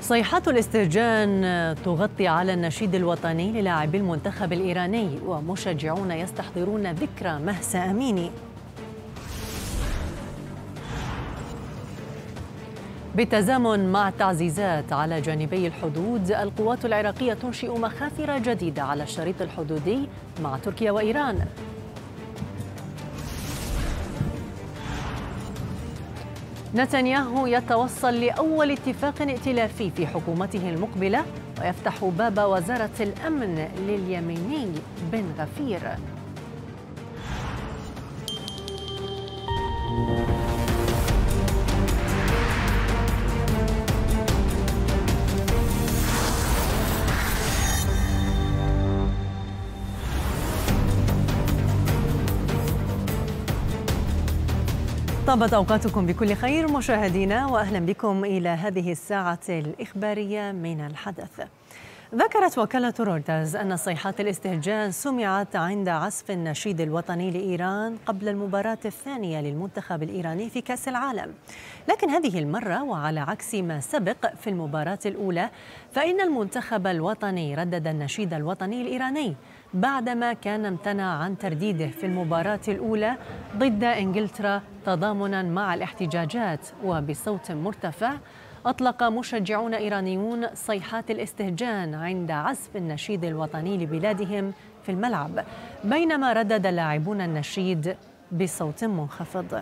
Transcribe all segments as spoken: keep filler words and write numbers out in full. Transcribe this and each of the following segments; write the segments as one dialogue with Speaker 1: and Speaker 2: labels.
Speaker 1: صيحات الاستهجان تغطي على النشيد الوطني للاعبي المنتخب الإيراني، ومشجعون يستحضرون ذكرى مهسا أميني. بالتزامن مع تعزيزات على جانبي الحدود، القوات العراقية تنشئ مخافر جديدة على الشريط الحدودي مع تركيا وإيران. نتنياهو يتوصل لأول اتفاق ائتلافي في حكومته المقبلة، ويفتح باب وزارة الأمن لليميني بن غفير. طابت أوقاتكم بكل خير مشاهدينا، وأهلا بكم إلى هذه الساعة الإخبارية من الحدث. ذكرت وكالة رويترز أن صيحات الاستهجان سمعت عند عزف النشيد الوطني لإيران قبل المباراة الثانية للمنتخب الإيراني في كأس العالم، لكن هذه المرة وعلى عكس ما سبق في المباراة الأولى، فإن المنتخب الوطني ردد النشيد الوطني الإيراني بعدما كان امتنع عن ترديده في المباراة الأولى ضد إنجلترا تضامنا مع الاحتجاجات. وبصوت مرتفع أطلق مشجعون إيرانيون صيحات الاستهجان عند عزف النشيد الوطني لبلادهم في الملعب، بينما ردد اللاعبون النشيد بصوت منخفض.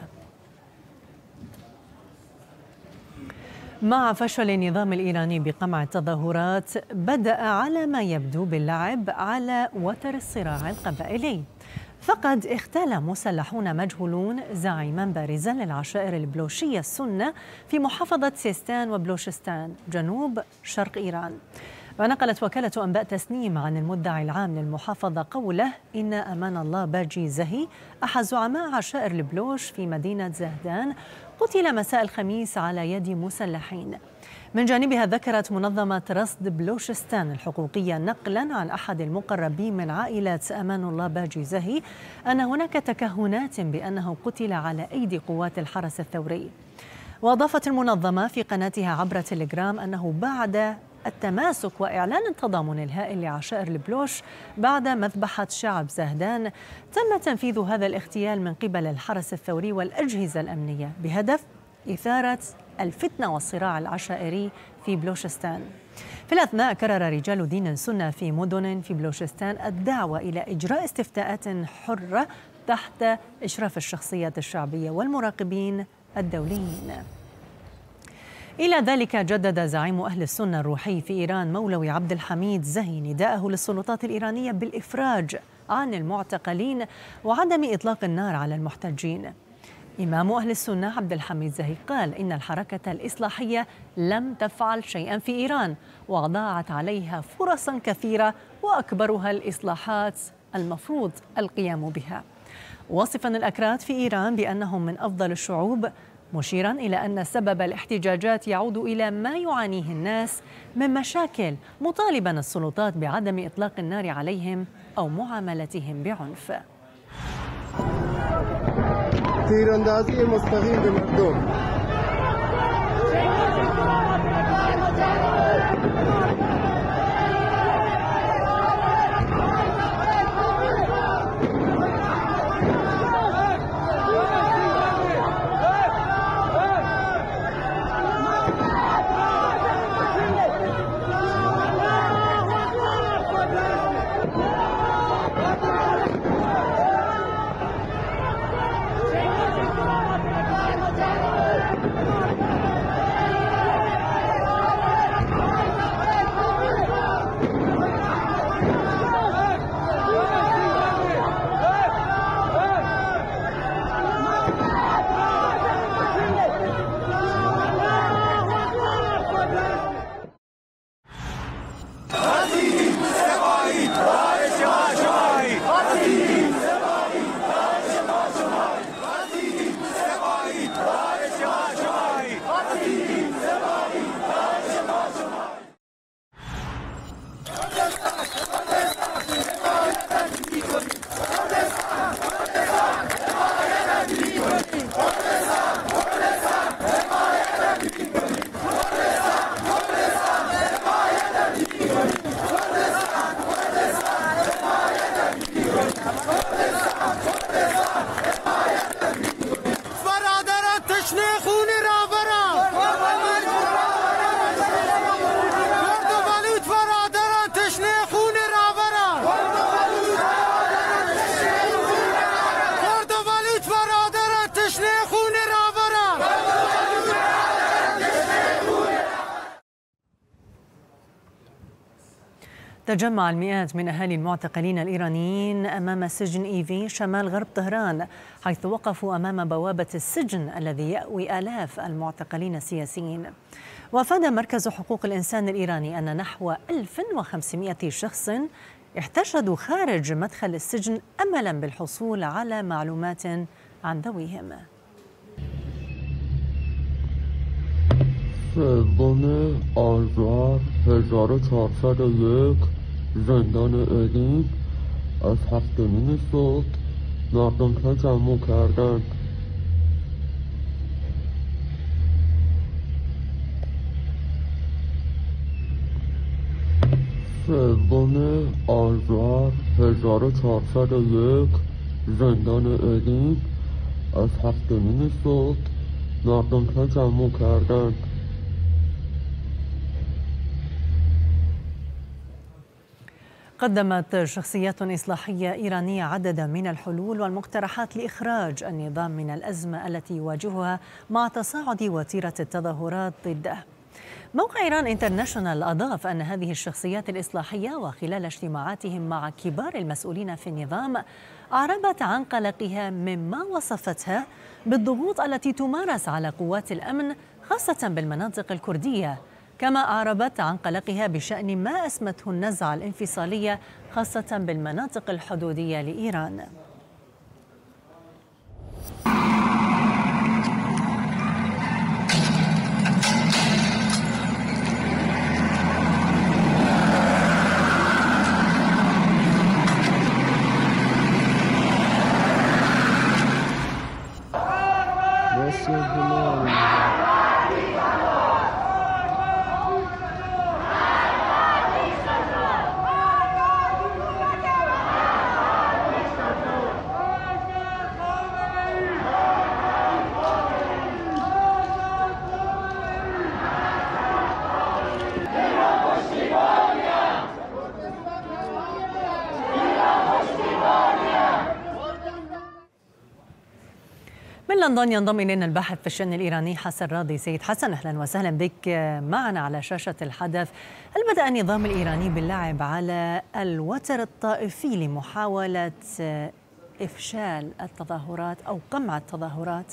Speaker 1: مع فشل النظام الإيراني بقمع التظاهرات، بدأ على ما يبدو باللعب على وتر الصراع القبائلي، فقد اغتال مسلحون مجهولون زعيما بارزا للعشائر البلوشية السنة في محافظة سيستان وبلوشستان جنوب شرق إيران. ونقلت وكالة أنباء تسنيم عن المدعي العام للمحافظة قوله إن أمان الله باجي زهي أحد زعماء عشائر البلوش في مدينة زهدان قتل مساء الخميس على يد مسلحين. من جانبها ذكرت منظمة رصد بلوشستان الحقوقية نقلا عن أحد المقربين من عائلة أمان الله باجي زهي أن هناك تكهنات بأنه قتل على أيدي قوات الحرس الثوري. وأضافت المنظمة في قناتها عبر تليجرام أنه بعد التماسك وإعلان التضامن الهائل لعشائر البلوش بعد مذبحة شعب زهدان، تم تنفيذ هذا الاغتيال من قبل الحرس الثوري والأجهزة الأمنية بهدف إثارة الفتنة والصراع العشائري في بلوشستان. في الأثناء كرر رجال دين السنة في مدن في بلوشستان الدعوة إلى إجراء استفتاءات حرة تحت إشراف الشخصيات الشعبية والمراقبين الدوليين. إلى ذلك جدد زعيم أهل السنة الروحي في إيران مولوي عبد الحميد زهي نداءه للسلطات الإيرانية بالإفراج عن المعتقلين وعدم إطلاق النار على المحتجين. إمام أهل السنة عبد الحميد زهي قال إن الحركة الإصلاحية لم تفعل شيئا في إيران، وضاعت عليها فرصا كثيرة وأكبرها الإصلاحات المفروض القيام بها، وصفا الأكراد في إيران بأنهم من أفضل الشعوب، مشيرا إلى أن سبب الاحتجاجات يعود إلى ما يعانيه الناس من مشاكل، مطالبا السلطات بعدم إطلاق النار عليهم أو معاملتهم بعنف.
Speaker 2: تیراندازی مستقیم به مردم.
Speaker 1: تجمع المئات من أهالي المعتقلين الإيرانيين أمام سجن إيفي شمال غرب طهران، حيث وقفوا أمام بوابة السجن الذي يأوي آلاف المعتقلين السياسيين. وأفاد مركز حقوق الإنسان الإيراني أن نحو ألف وخمسمائة شخص احتشدوا خارج مدخل السجن أملا بالحصول على معلومات عن ذويهم.
Speaker 3: سوم آذر هزار و چهارصد و یک زندان ادین از هفت نیم صبح مردم تجمع کردند. سوم آذر هزار و چهارصد و یک زندان ادین از هفت نیم صبح مردم تجمع کردند.
Speaker 1: قدمت شخصيات إصلاحية إيرانية عددا من الحلول والمقترحات لإخراج النظام من الأزمة التي يواجهها مع تصاعد وتيرة التظاهرات ضده. موقع إيران انترناشونال أضاف أن هذه الشخصيات الإصلاحية وخلال اجتماعاتهم مع كبار المسؤولين في النظام أعربت عن قلقها مما وصفتها بالضغوط التي تمارس على قوات الأمن خاصة بالمناطق الكردية، كما أعربت عن قلقها بشأن ما أسمته النزعة الانفصالية خاصة بالمناطق الحدودية لإيران. من لندن ينضم إلينا الباحث في الشأن الإيراني حسن راضي. سيد حسن، أهلا وسهلا بك معنا على شاشة الحدث. هل بدأ النظام الإيراني باللعب على الوتر الطائفي لمحاولة إفشال التظاهرات أو قمع التظاهرات؟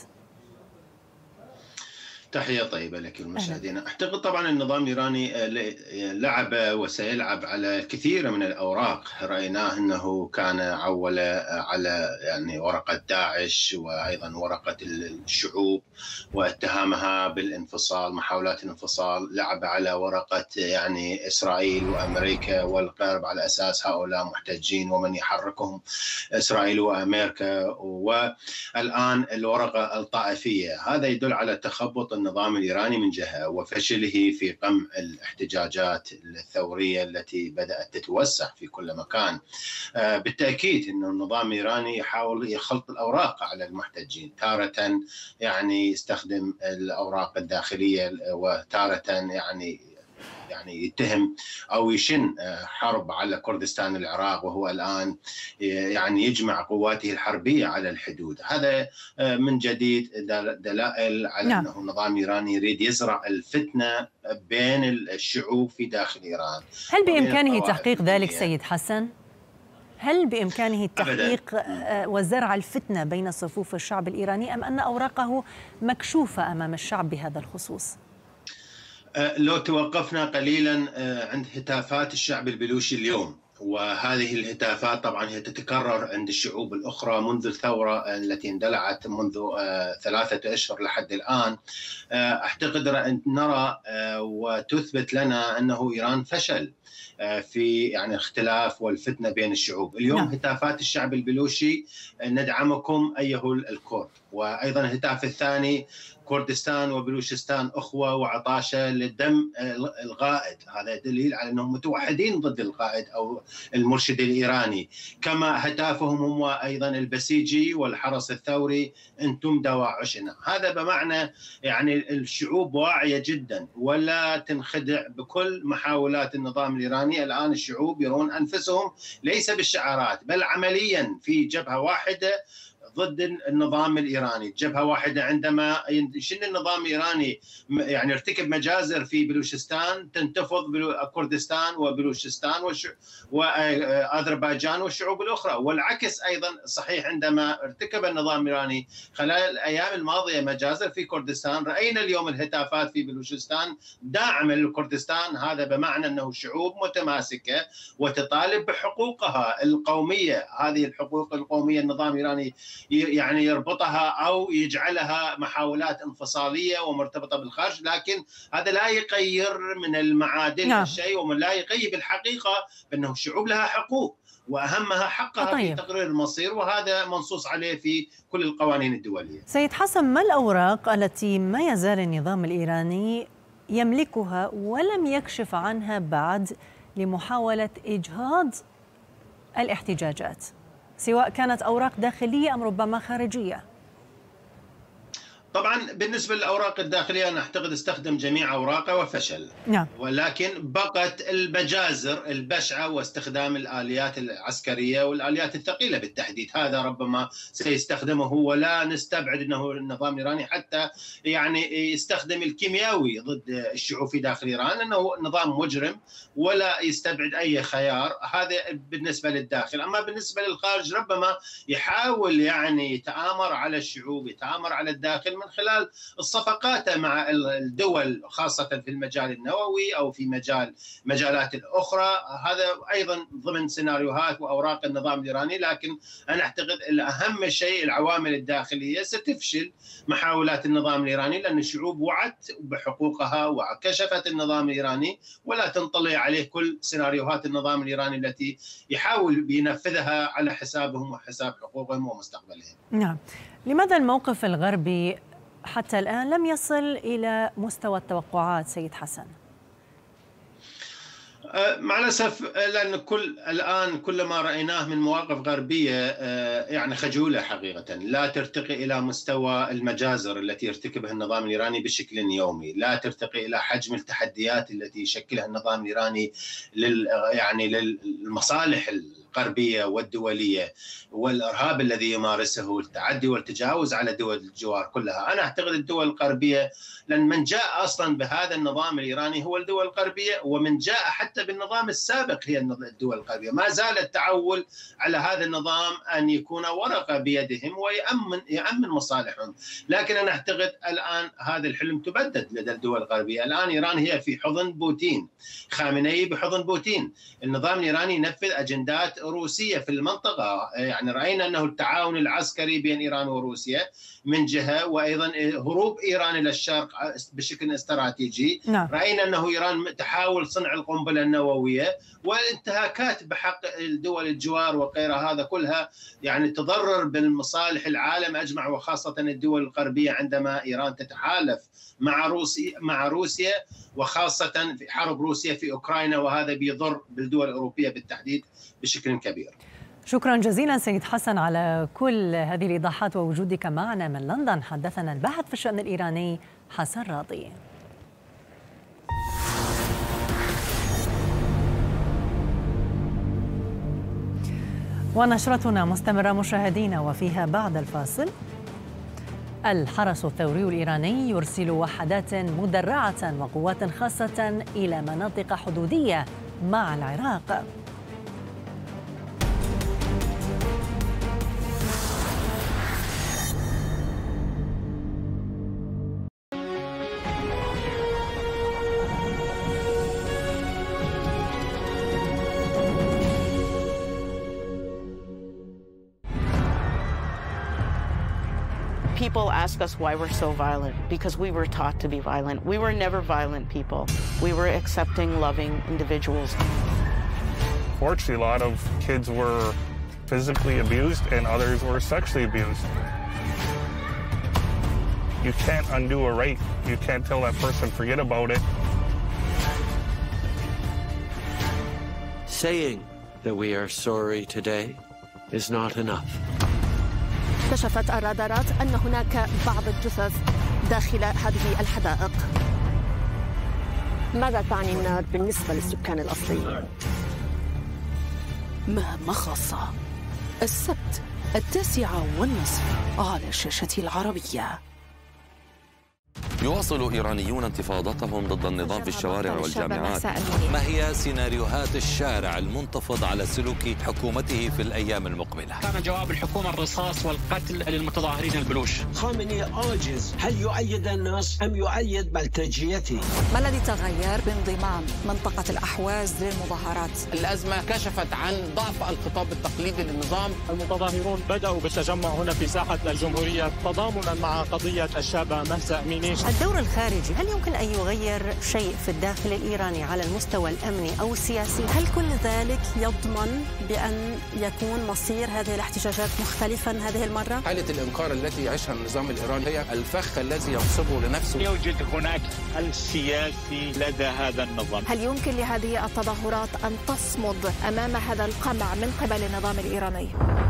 Speaker 4: تحية طيبة لك المشاهدين. أعتقد طبعا النظام الإيراني لعب وسيلعب على كثير من الأوراق. رأيناه أنه كان عول على يعني ورقة داعش وأيضا ورقة الشعوب واتهامها بالانفصال، محاولات الانفصال. لعب على ورقة يعني إسرائيل وأمريكا والغرب على أساس هؤلاء محتجين ومن يحركهم إسرائيل وأمريكا. والآن الورقة الطائفية، هذا يدل على تخبط النظام الإيراني من جهة وفشله في قمع الاحتجاجات الثورية التي بدأت تتوسع في كل مكان. بالتأكيد أن النظام الإيراني يحاول يخلط الأوراق على المحتجين، تارة يعني يستخدم الأوراق الداخلية وتارة يعني يعني يتهم أو يشن حرب على كردستان العراق، وهو الآن يعني يجمع قواته الحربية على الحدود. هذا من جديد دلائل على نعم. أنه النظام الإيراني يريد يزرع الفتنة بين الشعوب في داخل إيران.
Speaker 1: هل بإمكانه تحقيق ذلك سيد حسن؟ هل بإمكانه التحقيق وزرع الفتنة بين صفوف الشعب الإيراني، أم أن أوراقه مكشوفة أمام الشعب بهذا الخصوص؟
Speaker 4: لو توقفنا قليلا عند هتافات الشعب البلوشي اليوم، وهذه الهتافات طبعا هي تتكرر عند الشعوب الأخرى منذ الثورة التي اندلعت منذ ثلاثة أشهر لحد الآن. أعتقد أن نرى وتثبت لنا أنه إيران فشل في يعني الاختلاف والفتنة بين الشعوب. اليوم نعم. هتافات الشعب البلوشي ندعمكم أيها الكرد، وأيضا الهتاف الثاني كردستان وبلوشستان أخوة وعطاشة للدم القائد. هذا دليل على أنهم متوحدين ضد القائد أو المرشد الإيراني. كما هتافهم هم أيضا البسيجي والحرس الثوري أنتم دواعشنا. هذا بمعنى يعني الشعوب واعية جدا ولا تنخدع بكل محاولات النظام الإيراني. الآن الشعوب يرون أنفسهم ليس بالشعارات بل عمليا في جبهة واحدة ضد النظام الإيراني، جبهة واحدة عندما يشن النظام الإيراني يعني ارتكب مجازر في بلوشستان تنتفض كردستان وبلوشستان وأذربيجان والشعوب الأخرى، والعكس أيضا صحيح. عندما ارتكب النظام الإيراني خلال الأيام الماضية مجازر في كردستان، رأينا اليوم الهتافات في بلوشستان داعمة لكردستان، هذا بمعنى أنه شعوب متماسكة وتطالب بحقوقها القومية. هذه الحقوق القومية النظام الإيراني يعني يربطها أو يجعلها محاولات انفصالية ومرتبطة بالخارج، لكن هذا لا يغير من المعادن نعم. الشيء، ولا يغيب الحقيقة بأنه الشعوب لها حقوق وأهمها حقها طيب. في تقرير المصير، وهذا منصوص عليه في كل القوانين الدولية.
Speaker 1: سيد حسن، ما الأوراق التي ما يزال النظام الإيراني يملكها ولم يكشف عنها بعد لمحاولة إجهاض الاحتجاجات، سواء كانت أوراق داخلية أم ربما خارجية؟
Speaker 4: طبعا بالنسبة للأوراق الداخلية أنا أعتقد استخدم جميع أوراقه وفشل
Speaker 1: نعم.
Speaker 4: ولكن بقت المجازر البشعة واستخدام الآليات العسكرية والآليات الثقيلة بالتحديد، هذا ربما سيستخدمه، ولا نستبعد أنه النظام الإيراني حتى يعني يستخدم الكيميائي ضد الشعوب في داخل إيران، أنه نظام مجرم ولا يستبعد أي خيار. هذا بالنسبة للداخل. أما بالنسبة للخارج ربما يحاول يعني يتآمر على الشعوب، يتآمر على الداخل من خلال الصفقات مع الدول، خاصة في المجال النووي أو في مجال مجالات الأخرى. هذا أيضا ضمن سيناريوهات وأوراق النظام الإيراني، لكن أنا أعتقد الأهم شيء العوامل الداخلية ستفشل محاولات النظام الإيراني، لأن الشعوب وعت بحقوقها وكشفت النظام الإيراني، ولا تنطلي عليه كل سيناريوهات النظام الإيراني التي يحاول بينفذها على حسابهم وحساب حقوقهم ومستقبلهم.
Speaker 1: نعم. لماذا الموقف الغربي حتى الآن لم يصل إلى مستوى التوقعات سيد حسن؟
Speaker 4: مع الأسف، لأن كل الآن كل ما رأيناه من مواقف غربية يعني خجولة حقيقة، لا ترتقي إلى مستوى المجازر التي يرتكبها النظام الإيراني بشكل يومي، لا ترتقي إلى حجم التحديات التي يشكلها النظام الإيراني لل يعني للمصالح الغربية والدولية، والإرهاب الذي يمارسه والتعدي والتجاوز على دول الجوار كلها. أنا أعتقد الدول الغربية، لأن من جاء أصلا بهذا النظام الإيراني هو الدول الغربية، ومن جاء حتى بالنظام السابق هي الدول الغربية، ما زال التعول على هذا النظام أن يكون ورقة بيدهم ويأمن يأمن مصالحهم. لكن أنا أعتقد الآن هذا الحلم تبدد لدى الدول الغربية. الآن إيران هي في حضن بوتين، خامنئي بحضن بوتين، النظام الإيراني ينفذ أجندات روسية في المنطقة. يعني رأينا أنه التعاون العسكري بين إيران وروسيا من جهة، وأيضا هروب إيران إلى الشرق بشكل استراتيجي. نعم. رأينا أنه إيران تحاول صنع القنبلة النووية، والانتهاكات بحق الدول الجوار وغيرها، هذا كلها يعني تضرر بالمصالح العالم أجمع، وخاصة الدول الغربية عندما إيران تتحالف مع روسيا مع روسيا وخاصة في حرب روسيا في أوكرانيا، وهذا بيضر بالدول الأوروبية بالتحديد بشكل كبير.
Speaker 1: شكرا جزيلا سيد حسن على كل هذه الإيضاحات ووجودك معنا من لندن. حدثنا الباحث في الشأن الإيراني حسن راضي. ونشرتنا مستمرة مشاهدينا، وفيها بعد الفاصل: الحرس الثوري الإيراني يرسل وحدات مدرعة وقوات خاصة إلى مناطق حدودية مع العراق.
Speaker 5: People ask us why we're so violent, because we were taught to be violent. We were never violent people. We were accepting, loving individuals.
Speaker 6: Fortunately, a lot of kids were physically abused and others were sexually abused. You can't undo a rape. You can't tell that person forget about it.
Speaker 7: Saying that we are sorry today is not enough.
Speaker 8: كشفت الرادارات أن هناك بعض الجثث داخل هذه الحدائق. ماذا تعني النار بالنسبة للسكان الأصليين؟
Speaker 9: مهمة خاصة. السبت التاسعة والنصف على الشاشة العربية.
Speaker 10: يواصل إيرانيون انتفاضتهم ضد النظام في الشوارع والجامعات.
Speaker 11: ما هي سيناريوهات الشارع المنتفض على سلوك حكومته في الأيام المقبلة؟
Speaker 12: كان جواب الحكومة الرصاص والقتل للمتظاهرين البلوش.
Speaker 13: خامنئي عاجز، هل يؤيد الناس أم يؤيد بلطجيته؟
Speaker 14: ما الذي تغير بانضمام منطقة الأحواز للمظاهرات؟
Speaker 15: الأزمة كشفت عن ضعف الخطاب التقليدي للنظام.
Speaker 16: المتظاهرون بدأوا بالتجمع هنا في ساحة الجمهورية تضامنا مع قضية الشابة مهسا أميني.
Speaker 1: الدور الخارجي هل يمكن أن يغير شيء في الداخل الإيراني على المستوى الأمني أو السياسي؟
Speaker 8: هل كل ذلك يضمن بأن يكون مصير هذه الاحتجاجات مختلفا هذه المرة؟
Speaker 15: حالة الإنكار التي يعيشها النظام الإيراني هي الفخ الذي ينصبه لنفسه.
Speaker 16: يوجد هناك السياسي لدى هذا النظام.
Speaker 8: هل يمكن لهذه التظاهرات أن تصمد أمام هذا القمع من قبل النظام الإيراني؟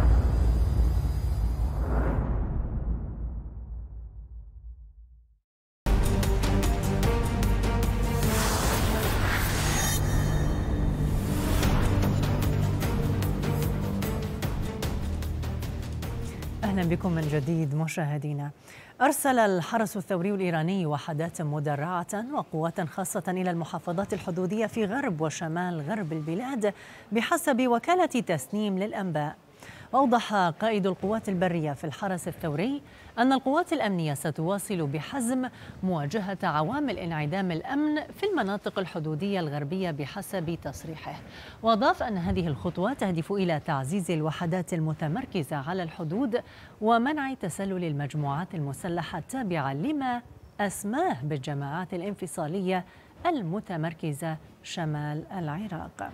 Speaker 1: أهلا بكم من جديد مشاهدينا. أرسل الحرس الثوري الإيراني وحدات مدرعة وقوات خاصة إلى المحافظات الحدودية في غرب وشمال غرب البلاد بحسب وكالة تسنيم للأنباء. وأوضح قائد القوات البرية في الحرس الثوري أن القوات الأمنية ستواصل بحزم مواجهة عوامل انعدام الأمن في المناطق الحدودية الغربية بحسب تصريحه. وأضاف أن هذه الخطوة تهدف إلى تعزيز الوحدات المتمركزة على الحدود ومنع تسلل المجموعات المسلحة التابعة لما أسماه بالجماعات الانفصالية المتمركزة شمال العراق.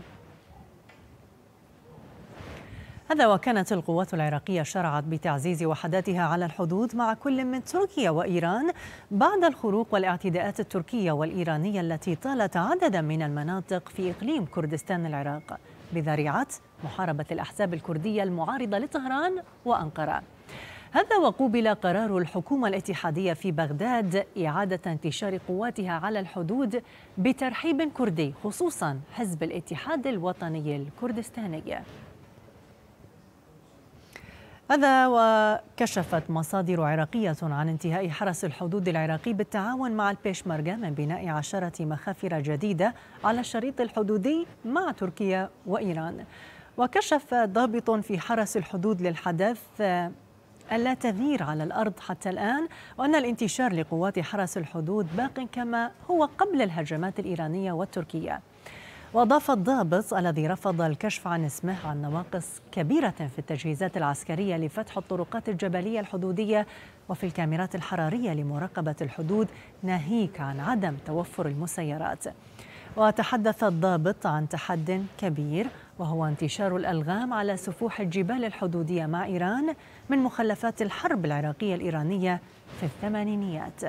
Speaker 1: هذا وكانت القوات العراقية شرعت بتعزيز وحداتها على الحدود مع كل من تركيا وإيران بعد الخروق والاعتداءات التركية والإيرانية التي طالت عددا من المناطق في إقليم كردستان العراق بذريعة محاربة الأحزاب الكردية المعارضة لطهران وأنقرة. هذا وقوبل قرار الحكومة الاتحادية في بغداد إعادة انتشار قواتها على الحدود بترحيب كردي خصوصا حزب الاتحاد الوطني الكردستاني. هذا وكشفت مصادر عراقية عن انتهاء حرس الحدود العراقي بالتعاون مع البيشمركة من بناء عشرة مخافر جديدة على الشريط الحدودي مع تركيا وإيران. وكشف ضابط في حرس الحدود للحدث ألا تغيير على الأرض حتى الآن، وأن الانتشار لقوات حرس الحدود باق كما هو قبل الهجمات الإيرانية والتركية. وأضاف الضابط الذي رفض الكشف عن اسمه عن نواقص كبيرة في التجهيزات العسكرية لفتح الطرقات الجبلية الحدودية وفي الكاميرات الحرارية لمراقبة الحدود ناهيك عن عدم توفر المسيرات. وتحدث الضابط عن تحد كبير وهو انتشار الألغام على سفوح الجبال الحدودية مع إيران من مخلفات الحرب العراقية الإيرانية في الثمانينيات.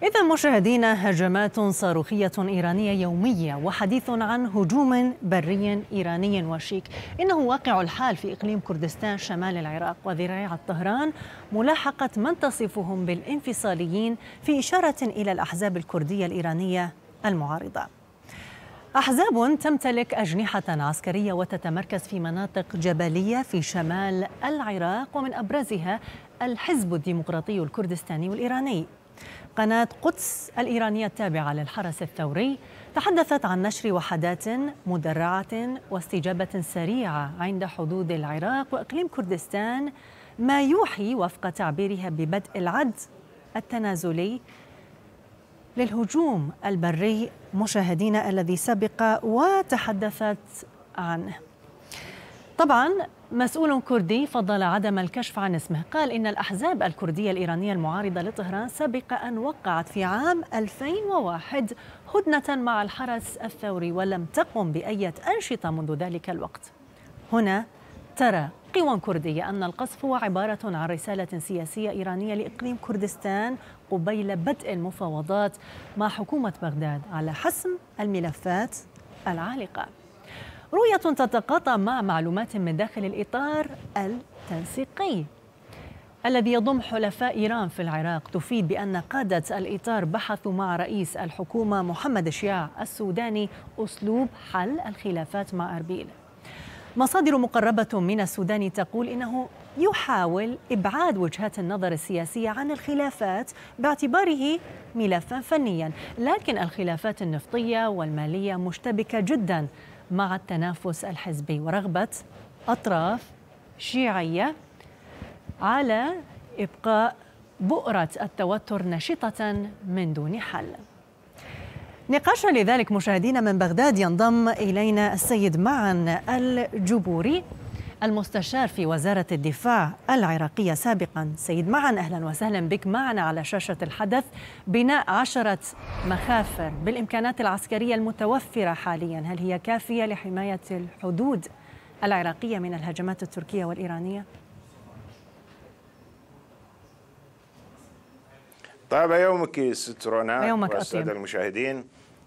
Speaker 1: إذا مشاهدينا، هجمات صاروخية إيرانية يومية وحديث عن هجوم بري إيراني وشيك. إنه واقع الحال في إقليم كردستان شمال العراق، وذريعة طهران ملاحقة من تصفهم بالانفصاليين في إشارة إلى الأحزاب الكردية الإيرانية المعارضة. أحزاب تمتلك أجنحة عسكرية وتتمركز في مناطق جبلية في شمال العراق، ومن أبرزها الحزب الديمقراطي الكردستاني والإيراني. قناة قدس الإيرانية التابعة للحرس الثوري تحدثت عن نشر وحدات مدرعة واستجابة سريعة عند حدود العراق وإقليم كردستان، ما يوحي وفق تعبيرها ببدء العد التنازلي للهجوم البري مشاهدينا الذي سبق وتحدثت عنه. طبعا مسؤول كردي فضل عدم الكشف عن اسمه، قال إن الأحزاب الكردية الإيرانية المعارضة لطهران سبق أن وقعت في عام ألفين وواحد هدنة مع الحرس الثوري ولم تقم بأي أنشطة منذ ذلك الوقت. هنا ترى قوى كردية أن القصف هو عبارة عن رسالة سياسية إيرانية لإقليم كردستان قبيل بدء المفاوضات مع حكومة بغداد على حسم الملفات العالقة. رؤية تتقاطع مع معلومات من داخل الإطار التنسيقي الذي يضم حلفاء إيران في العراق تفيد بأن قادة الإطار بحثوا مع رئيس الحكومة محمد شياع السوداني أسلوب حل الخلافات مع أربيل. مصادر مقربة من السودان تقول إنه يحاول إبعاد وجهات النظر السياسية عن الخلافات باعتباره ملفا فنيا، لكن الخلافات النفطية والمالية مشتبكة جدا مع التنافس الحزبي ورغبة أطراف شيعية على إبقاء بؤرة التوتر نشطة من دون حل. نقاشا لذلك مشاهدينا من بغداد ينضم إلينا السيد معن الجبوري المستشار في وزارة الدفاع العراقية سابقا. سيد معن، أهلا وسهلا بك معنا على شاشة الحدث. بناء عشرة مخافر بالإمكانات العسكرية المتوفرة حاليا، هل هي كافية لحماية الحدود العراقية من الهجمات التركية والإيرانية؟
Speaker 17: طيب يومك ست رنا والسادة المشاهدين.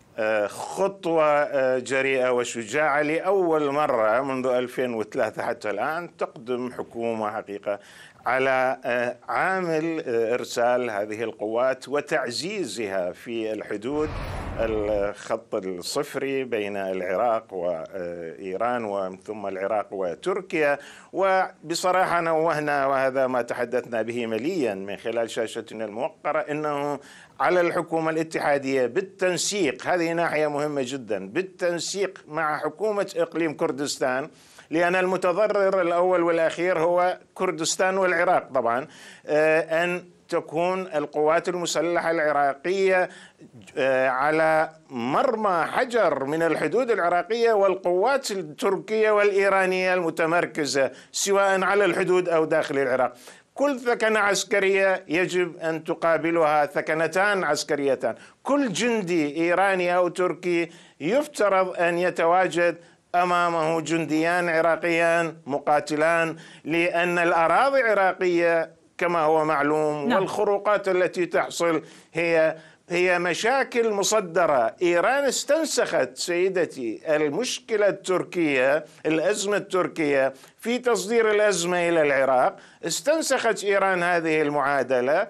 Speaker 17: خطوة جريئة وشجاعة لأول مرة منذ ألفين وثلاثة حتى الآن تقدم حكومة حقيقة على عامل إرسال هذه القوات وتعزيزها في الحدود الخط الصفري بين العراق وإيران ومن ثم العراق وتركيا. وبصراحة نوهنا وهذا ما تحدثنا به مليا من خلال شاشتنا الموقرة أنه على الحكومة الاتحادية بالتنسيق، هذه ناحية مهمة جدا، بالتنسيق مع حكومة إقليم كردستان، لأن المتضرر الأول والأخير هو كردستان والعراق طبعا، أن تكون القوات المسلحة العراقية على مرمى حجر من الحدود العراقية والقوات التركية والإيرانية المتمركزة سواء على الحدود أو داخل العراق. كل ثكنة عسكرية يجب أن تقابلها ثكنتان عسكريتان. كل جندي إيراني أو تركي يفترض أن يتواجد أمامه جنديان عراقيان مقاتلان، لأن الأراضي العراقية كما هو معلوم نعم. والخروقات التي تحصل هي هي مشاكل مصدرة. إيران استنسخت سيدتي المشكلة التركية، الأزمة التركية في تصدير الأزمة إلى العراق. استنسخت إيران هذه المعادلة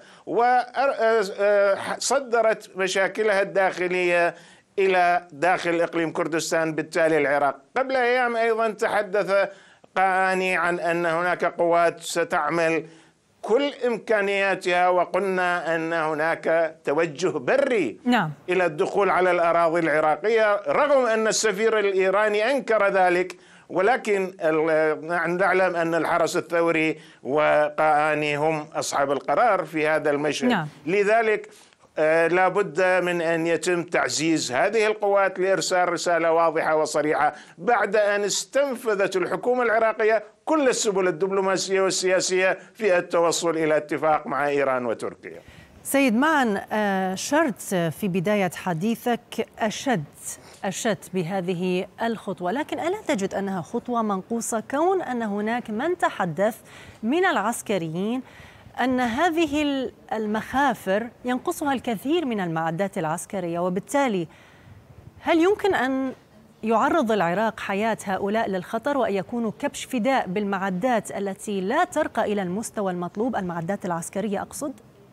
Speaker 17: وصدرت مشاكلها الداخلية إلى داخل إقليم كردستان، بالتالي العراق. قبل أيام أيضا تحدث قاني عن أن هناك قوات ستعمل كل إمكانياتها، وقلنا أن هناك توجه بري نعم. إلى الدخول على الأراضي العراقية، رغم أن السفير الإيراني أنكر ذلك، ولكن نعلم أن الحرس الثوري وقاني هم أصحاب القرار في هذا المشهد نعم. لذلك آه لا بد من أن يتم تعزيز هذه القوات لإرسال رسالة واضحة وصريحة بعد أن استنفذت الحكومة العراقية كل السبل الدبلوماسية والسياسية في التوصل إلى اتفاق مع إيران وتركيا.
Speaker 1: سيد معن، شرت في بداية حديثك أشد أشد بهذه الخطوة، لكن ألا تجد أنها خطوة منقوصة كون أن هناك من تحدث من العسكريين أن هذه المخافر ينقصها الكثير من المعدات العسكرية، وبالتالي هل يمكن أن يعرض العراق حياة هؤلاء للخطر وأن يكونوا كبش فداء بالمعدات التي لا ترقى إلى المستوى المطلوب، المعدات العسكرية أقصد؟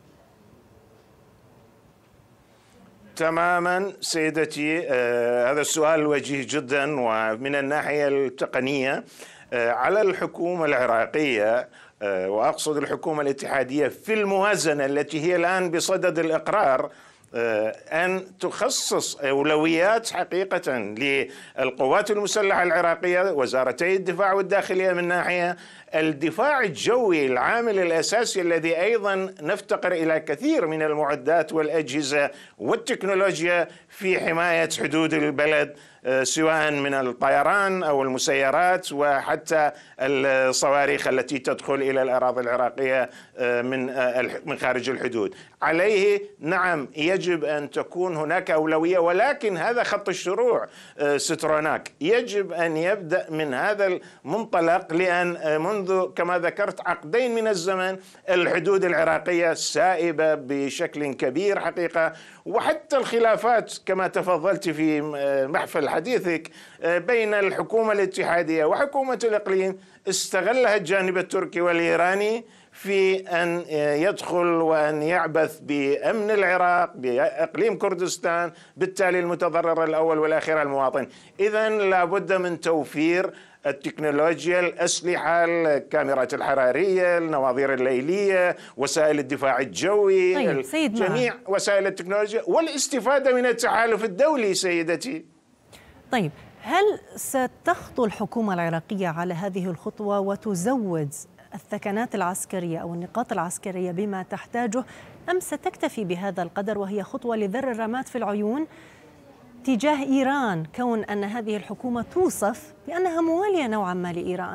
Speaker 17: تماما سيدتي، آه هذا السؤال وجيه جدا. ومن الناحية التقنية آه على الحكومة العراقية آه وأقصد الحكومة الاتحادية في الموازنة التي هي الآن بصدد الإقرار أن تخصص أولويات حقيقة للقوات المسلحة العراقية، وزارتي الدفاع والداخلية من ناحية، الدفاع الجوي العامل الأساسي الذي أيضا نفتقر إلى كثير من المعدات والأجهزة والتكنولوجيا في حماية حدود البلد، سواء من الطيران أو المسيرات وحتى الصواريخ التي تدخل إلى الأراضي العراقية من من خارج الحدود. عليه نعم يجب أن تكون هناك أولوية، ولكن هذا خط الشروع ستروناك يجب أن يبدأ من هذا المنطلق، لأن منذ كما ذكرت عقدين من الزمن الحدود العراقية سائبة بشكل كبير حقيقة، وحتى الخلافات كما تفضلت في محفل حديثك بين الحكومة الاتحادية وحكومة الإقليم استغلها الجانب التركي والإيراني في أن يدخل وأن يعبث بأمن العراق بإقليم كردستان، بالتالي المتضرر الأول والأخير المواطن. إذن لابد من توفير التكنولوجيا، الأسلحة، الكاميرات الحرارية، النواظير الليلية، وسائل الدفاع الجوي،
Speaker 1: طيب
Speaker 17: جميع وسائل التكنولوجيا، والاستفادة من التحالف الدولي سيدتي.
Speaker 1: طيب هل ستخطو الحكومة العراقية على هذه الخطوة وتزود الثكنات العسكرية أو النقاط العسكرية بما تحتاجه، أم ستكتفي بهذا القدر وهي خطوة لذر الرماد في العيون تجاه إيران، كون أن هذه الحكومة توصف بأنها موالية نوعا ما لإيران؟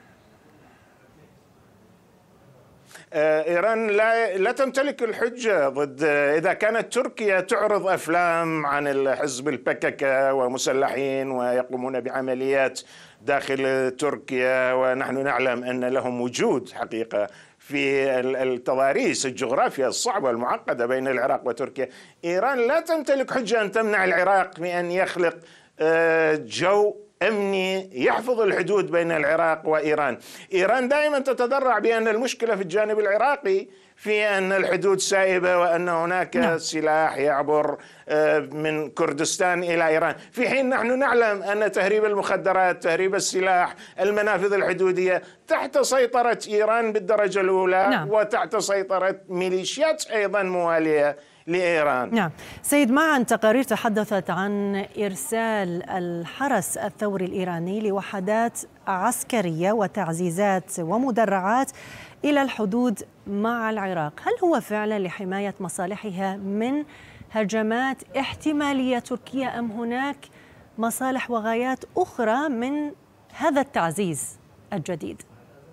Speaker 17: إيران لا لا تمتلك الحجة ضد، إذا كانت تركيا تعرض أفلام عن الحزب البككة ومسلحين ويقومون بعمليات داخل تركيا، ونحن نعلم أن لهم وجود حقيقة في التضاريس الجغرافيا الصعبة المعقدة بين العراق وتركيا. إيران لا تمتلك حجة أن تمنع العراق من أن يخلق جو أمني يحفظ الحدود بين العراق وإيران. إيران دائما تتضرع بأن المشكلة في الجانب العراقي في أن الحدود سائبة وأن هناك نعم. سلاح يعبر من كردستان إلى إيران، في حين نحن نعلم أن تهريب المخدرات، تهريب السلاح، المنافذ الحدودية تحت سيطرة إيران بالدرجة الأولى نعم. وتحت سيطرة ميليشيات أيضا موالية لإيران.
Speaker 1: نعم سيد معن، تقارير تحدثت عن إرسال الحرس الثوري الإيراني لوحدات عسكرية وتعزيزات ومدرعات إلى الحدود مع العراق، هل هو فعلا لحماية مصالحها من هجمات احتمالية تركية، أم هناك مصالح وغايات أخرى من هذا التعزيز الجديد؟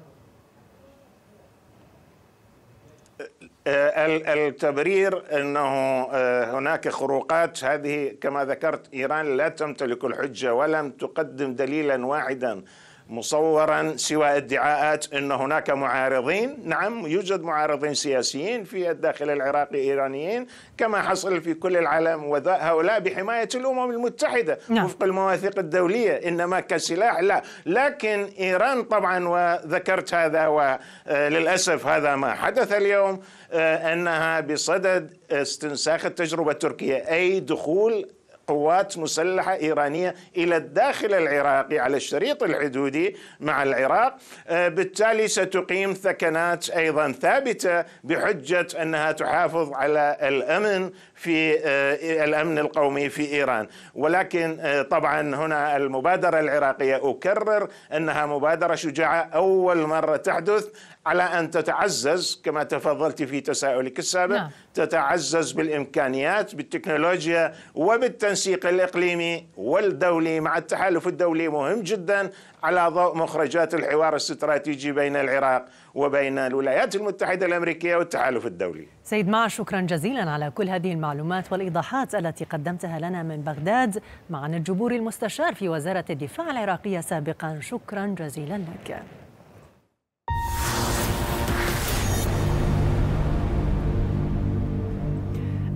Speaker 17: التبرير أنه هناك خروقات، هذه كما ذكرت إيران لا تمتلك الحجة ولم تقدم دليلا واحدا مصورا سوى ادعاءات أن هناك معارضين. نعم يوجد معارضين سياسيين في الداخل العراقي إيرانيين كما حصل في كل العالم، وهؤلاء بحماية الأمم المتحدة نعم. وفق المواثيق الدولية، إنما كسلاح لا. لكن إيران طبعا، وذكرت هذا وللأسف هذا ما حدث اليوم، أنها بصدد استنساخ التجربة التركية، أي دخول قوات مسلحة إيرانية إلى الداخل العراقي على الشريط الحدودي مع العراق، بالتالي ستقيم ثكنات أيضا ثابتة بحجة أنها تحافظ على الأمن في الأمن القومي في إيران. ولكن طبعا هنا المبادرة العراقية أكرر أنها مبادرة شجاعة أول مرة تحدث، على أن تتعزز كما تفضلت في تساؤلك السابق نعم. تتعزز بالإمكانيات بالتكنولوجيا وبالتنسيق الإقليمي والدولي مع التحالف الدولي، مهم جدا على ضوء مخرجات الحوار الاستراتيجي بين العراق وبين الولايات المتحدة الأمريكية والتحالف الدولي.
Speaker 1: سيد معن، شكرا جزيلا على كل هذه المعلومات والإيضاحات التي قدمتها لنا من بغداد. معن الجبوري المستشار في وزارة الدفاع العراقية سابقا، شكرا جزيلا لك.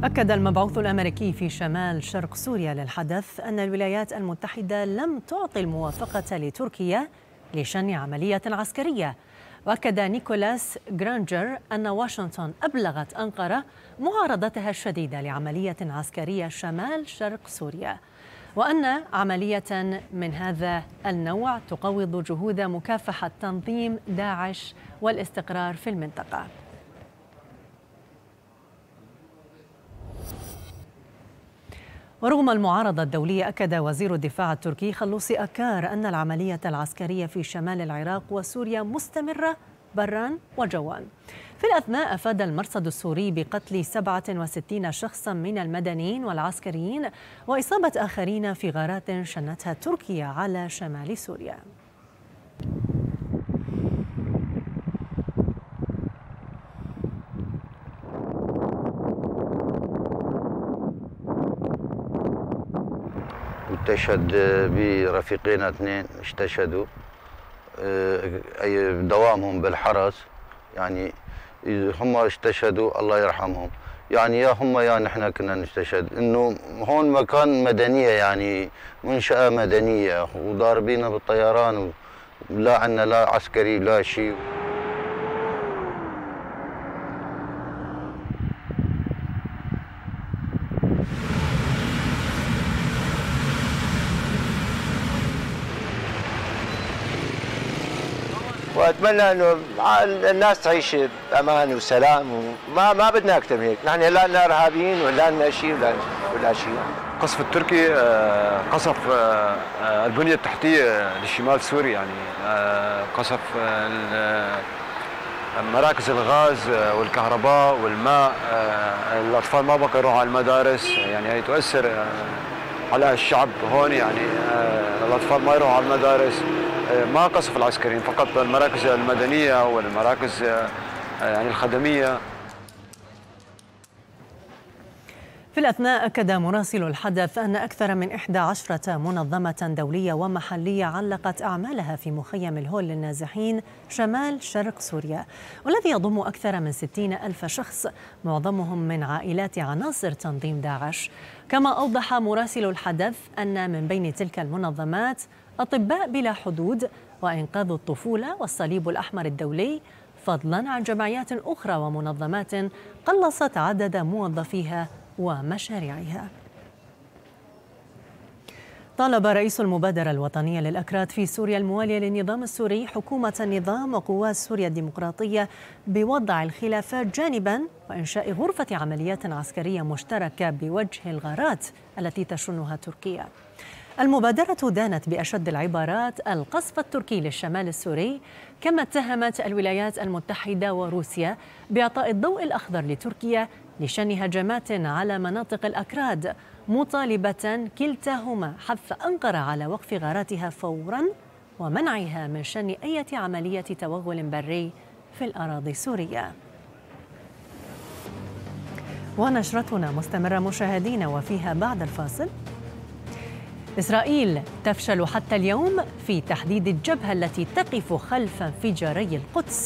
Speaker 1: أكد المبعوث الأمريكي في شمال شرق سوريا للحدث أن الولايات المتحدة لم تعطي الموافقة لتركيا لشن عملية عسكرية. وأكد نيكولاس جرانجر أن واشنطن أبلغت أنقرة معارضتها الشديدة لعملية عسكرية شمال شرق سوريا، وأن عملية من هذا النوع تقوض جهود مكافحة تنظيم داعش والاستقرار في المنطقة. ورغم المعارضة الدولية، أكد وزير الدفاع التركي خلوصي أكار أن العملية العسكرية في شمال العراق وسوريا مستمرة برا وجوا. في الأثناء أفاد المرصد السوري بقتل سبعة وستين شخصا من المدنيين والعسكريين وإصابة آخرين في غارات شنتها تركيا على شمال سوريا.
Speaker 18: استشهد برفيقنا اثنين استشهدوا أي دوامهم بالحرس، يعني هم استشهدوا الله يرحمهم، يعني يا هم يا نحن كنا نستشهد. انه هون مكان مدنيه، يعني منشاه مدنيه وضاربينا بالطيران، لا عندنا لا عسكري لا شيء.
Speaker 19: واتمنى انه الناس تعيش بامان وسلام، وما ما بدنا اكثر من هيك. نحن لا لنا ارهابيين ولا لنا شيء ولا ولا شيء.
Speaker 20: القصف التركي قصف البنيه التحتيه للشمال سوري، يعني قصف مراكز الغاز والكهرباء والماء. الاطفال ما بقوا يروحوا على المدارس، يعني هي تؤثر على الشعب هون، يعني الاطفال ما يروحوا على المدارس. ما قصف العسكريين، فقط المراكز المدنيه والمراكز يعني الخدميه.
Speaker 1: في الأثناء أكد مراسل الحدث أن أكثر من إحدى عشرة منظمة دولية ومحلية علقت أعمالها في مخيم الهول للنازحين شمال شرق سوريا، والذي يضم أكثر من ستين ألف شخص، معظمهم من عائلات عناصر تنظيم داعش. كما أوضح مراسل الحدث أن من بين تلك المنظمات أطباء بلا حدود وإنقاذ الطفولة والصليب الأحمر الدولي، فضلا عن جمعيات أخرى ومنظمات قلصت عدد موظفيها ومشاريعها. طالب رئيس المبادرة الوطنية للأكراد في سوريا الموالية للنظام السوري حكومة النظام وقوات سوريا الديمقراطية بوضع الخلافات جانبا وإنشاء غرفة عمليات عسكرية مشتركة بوجه الغارات التي تشنها تركيا. المبادرة دانت بأشد العبارات القصف التركي للشمال السوري، كما اتهمت الولايات المتحدة وروسيا بإعطاء الضوء الأخضر لتركيا لشن هجمات على مناطق الأكراد، مطالبة كلتاهما حث أنقرة على وقف غاراتها فورا ومنعها من شن أي عملية توغل بري في الأراضي السورية. ونشرتنا مستمرة مشاهدينا، وفيها بعد الفاصل: إسرائيل تفشل حتى اليوم في تحديد الجبهة التي تقف خلف انفجاري القدس.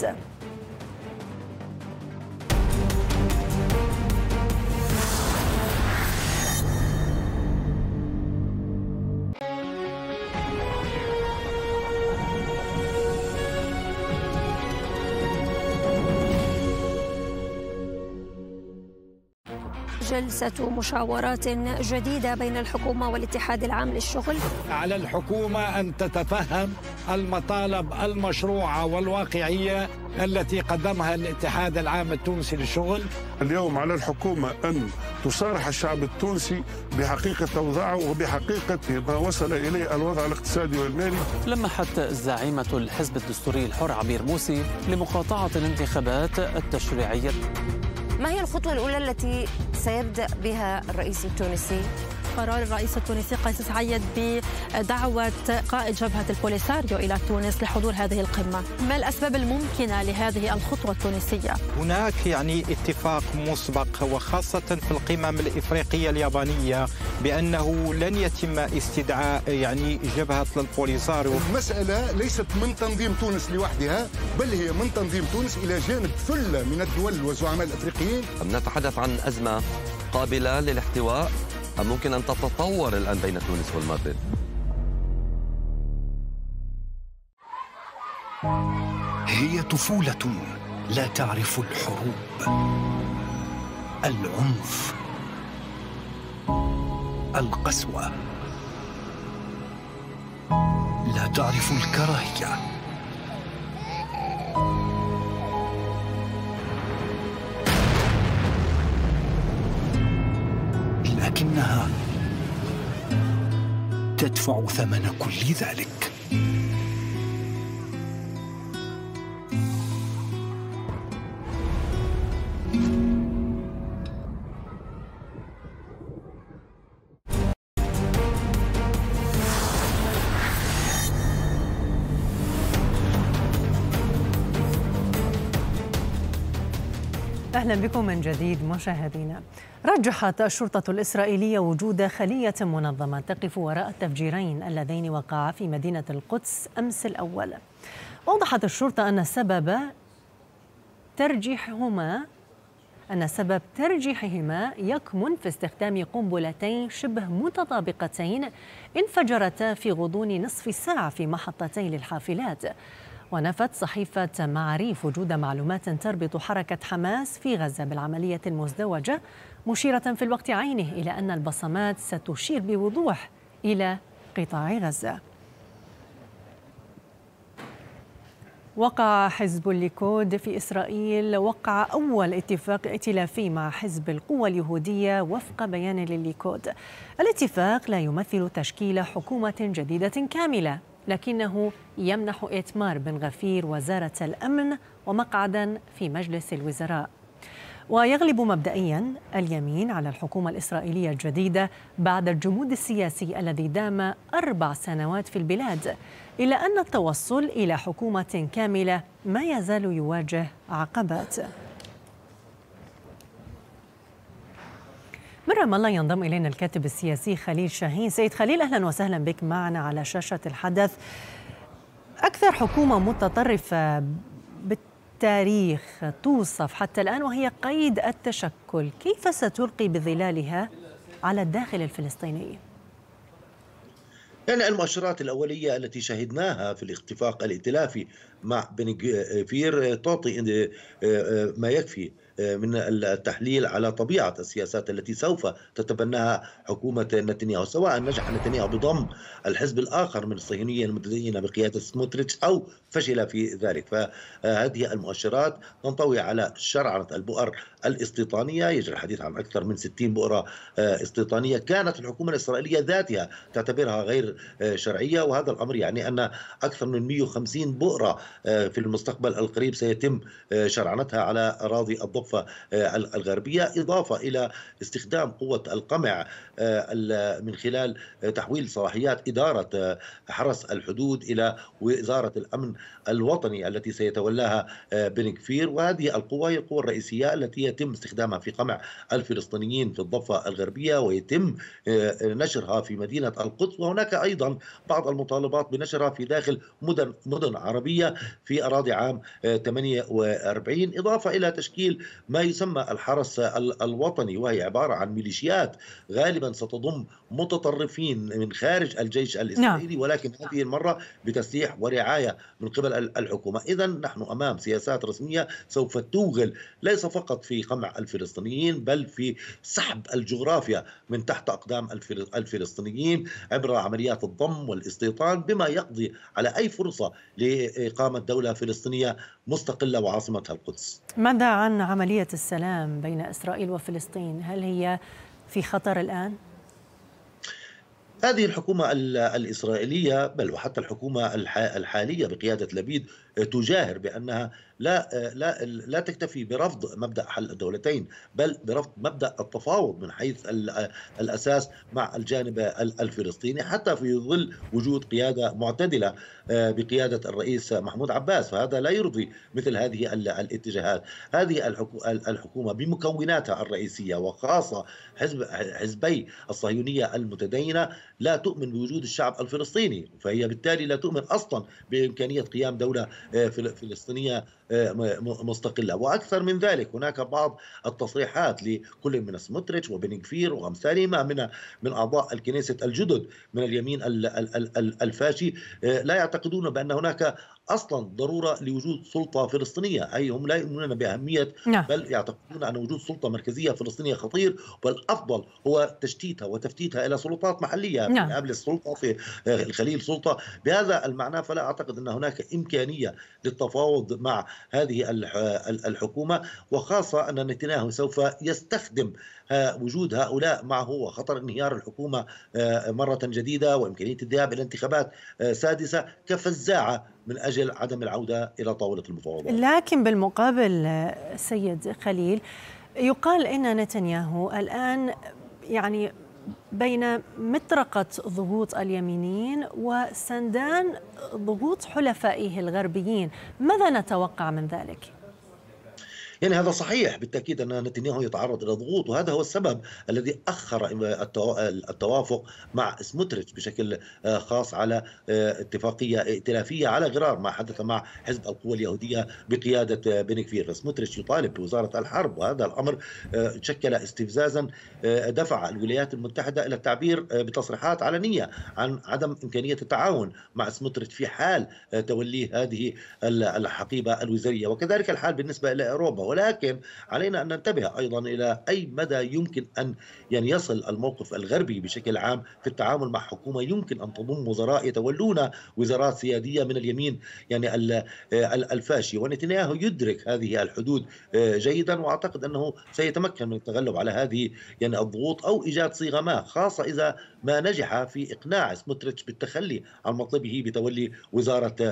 Speaker 21: جلسة مشاورات جديدة بين الحكومة والاتحاد العام للشغل.
Speaker 22: على الحكومة أن تتفهم المطالب المشروعة والواقعية التي قدمها الاتحاد العام التونسي للشغل.
Speaker 23: اليوم على الحكومة أن تصارح الشعب التونسي بحقيقة أوضاعه وبحقيقة ما وصل إليه الوضع الاقتصادي والمالي.
Speaker 24: لمحت زعيمة الحزب الدستوري الحر عبير موسي لمقاطعة الانتخابات التشريعية.
Speaker 25: ما هي الخطوة الأولى التي سيبدأ بها الرئيس التونسي؟
Speaker 21: قرار الرئيس التونسي قيس سعيد بدعوة قائد جبهة البوليساريو إلى تونس لحضور هذه القمة. ما الأسباب الممكنة لهذه الخطوة التونسية؟
Speaker 26: هناك يعني اتفاق مسبق وخاصة في القمم الإفريقية اليابانية بأنه لن يتم استدعاء يعني جبهة البوليساريو.
Speaker 27: المسألة ليست من تنظيم تونس لوحدها، بل هي من تنظيم تونس إلى جانب ثلة من الدول والزعماء الأفريقيين.
Speaker 7: نتحدث عن أزمة
Speaker 2: قابلة للاحتواء أم ممكن أن تتطور الآن بين تونس والمغرب؟
Speaker 3: هي طفولة لا تعرف الحروب، العنف، القسوة، لا تعرف الكراهية. لكنها تدفع ثمن كل ذلك.
Speaker 1: أهلا بكم من جديد مشاهدينا. رجحت الشرطة الإسرائيلية وجود خلية منظمة تقف وراء التفجيرين اللذين وقعا في مدينة القدس أمس الأول. وضحت الشرطة أن السبب ترجيحهما أن سبب ترجيحهما يكمن في استخدام قنبلتين شبه متطابقتين انفجرتا في غضون نصف ساعة في محطتين للحافلات. ونفت صحيفة معاريف وجود معلومات تربط حركة حماس في غزة بالعملية المزدوجة، مشيرة في الوقت عينه إلى أن البصمات ستشير بوضوح إلى قطاع غزة. وقع حزب الليكود في إسرائيل وقع أول اتفاق ائتلافي مع حزب القوى اليهودية وفق بيان للليكود. الاتفاق لا يمثل تشكيل حكومة جديدة كاملة، لكنه يمنح إيتمار بن غفير وزارة الأمن ومقعدا في مجلس الوزراء. ويغلب مبدئيا اليمين على الحكومة الإسرائيلية الجديدة بعد الجمود السياسي الذي دام أربع سنوات في البلاد، إلا أن التوصل إلى حكومة كاملة ما يزال يواجه عقبات. من رام الله ينضم إلينا الكاتب السياسي خليل شاهين. سيد خليل، أهلا وسهلا بك معنا على شاشة الحدث. أكثر حكومة متطرفة بالتاريخ توصف حتى الآن وهي قيد التشكل، كيف ستلقي بظلالها على الداخل الفلسطيني؟
Speaker 4: يعني المؤشرات الأولية التي شهدناها في الاتفاق الائتلافي مع بن غفير تعطي ما يكفي من التحليل على طبيعة السياسات التي سوف تتبناها حكومة نتنياهو، سواء نجح نتنياهو بضم الحزب الآخر من الصهيونية المتدينة بقيادة سموتريتش أو فشل في ذلك. فهذه المؤشرات تنطوي على شرعنة البؤر الاستيطانية. يجري الحديث عن أكثر من ستين بؤرة استيطانية كانت الحكومة الإسرائيلية ذاتها تعتبرها غير شرعية، وهذا الأمر يعني أن أكثر من مئة وخمسين بؤرة في المستقبل القريب سيتم شرعنتها على أراضي الضفة الغربية، إضافة إلى استخدام قوة القمع من خلال تحويل صلاحيات إدارة حرس الحدود إلى وزارة الأمن الوطني التي سيتولاها بن غفير. وهذه القوة هي القوة الرئيسية التي يتم استخدامها في قمع الفلسطينيين في الضفة الغربية ويتم نشرها في مدينة القدس، وهناك أيضا بعض المطالبات بنشرها في داخل مدن مدن عربية في أراضي عام ثمانية وأربعين، إضافة إلى تشكيل ما يسمى الحرس الوطني، وهي عبارة عن ميليشيات غالبا ستضم متطرفين من خارج الجيش الإسرائيلي، ولكن هذه المرة بتسليح ورعاية من قبل الحكومة. إذا نحن أمام سياسات رسمية سوف توغل ليس فقط في قمع الفلسطينيين بل في سحب الجغرافيا من تحت أقدام الفلسطينيين عبر عمليات الضم والاستيطان، بما يقضي على أي فرصة لإقامة دولة فلسطينية مستقلة وعاصمتها القدس.
Speaker 1: ماذا عن عملية السلام بين إسرائيل وفلسطين؟ هل هي في خطر الآن؟
Speaker 4: هذه الحكومة الإسرائيلية بل وحتى الحكومة الحالية بقيادة لبيد تجاهر بأنها لا لا لا تكتفي برفض مبدأ حل الدولتين بل برفض مبدأ التفاوض من حيث الأساس مع الجانب الفلسطيني، حتى في ظل وجود قيادة معتدلة بقيادة الرئيس محمود عباس، فهذا لا يرضي مثل هذه الاتجاهات. هذه الحكومة بمكوناتها الرئيسية وخاصة حزب حزبي الصهيونية المتدينة لا تؤمن بوجود الشعب الفلسطيني، فهي بالتالي لا تؤمن أصلا بإمكانية قيام دولة فلسطينية مستقلة. وأكثر من ذلك هناك بعض التصريحات لكل من سموتريتش وبن غفير وأمثالهما من من أعضاء الكنيسة الجدد من اليمين الفاشي لا يعتقدون بأن هناك أصلا ضرورة لوجود سلطة فلسطينية، أي هم لا يؤمنون بأهمية، بل يعتقدون أن وجود سلطة مركزية فلسطينية خطير، والأفضل هو تشتيتها وتفتيتها إلى سلطات محلية. في نابلس سلطة، في الخليل سلطة. بهذا المعنى فلا أعتقد أن هناك إمكانية للتفاوض مع هذه الحكومة، وخاصة أن نتنياهو سوف يستخدم وجود هؤلاء معه وخطر انهيار الحكومة مرة جديدة وإمكانية الذهاب إلى انتخابات سادسة كفزاعة من أجل عدم العودة إلى طاولة المفاوضات.
Speaker 1: لكن بالمقابل سيد خليل، يقال إن نتنياهو الآن يعني بين مطرقة ضغوط اليمينيين وسندان ضغوط حلفائه الغربيين، ماذا نتوقع من ذلك؟
Speaker 4: يعني هذا صحيح بالتأكيد أن نتنياهو يتعرض إلى ضغوط، وهذا هو السبب الذي أخر التوافق مع سموتريتش بشكل خاص على اتفاقية ائتلافية على غرار ما حدث مع حزب القوى اليهودية بقيادة بن غفير. سموتريتش يطالب بوزارة الحرب، وهذا الأمر شكل استفزازا دفع الولايات المتحدة إلى التعبير بتصريحات علنية عن عدم إمكانية التعاون مع سموتريتش في حال توليه هذه الحقيبة الوزارية، وكذلك الحال بالنسبة إلى أوروبا. ولكن علينا أن ننتبه أيضا إلى أي مدى يمكن أن يعني يصل الموقف الغربي بشكل عام في التعامل مع حكومة يمكن أن تضم وزراء يتولون وزارات سيادية من اليمين يعني الفاشي. ونتنياهو يدرك هذه الحدود جيدا، وأعتقد أنه سيتمكن من التغلب على هذه يعني الضغوط أو إيجاد صيغة ما، خاصة إذا ما نجح في إقناع سموتريتش بالتخلي عن مطلبه بتولي وزارة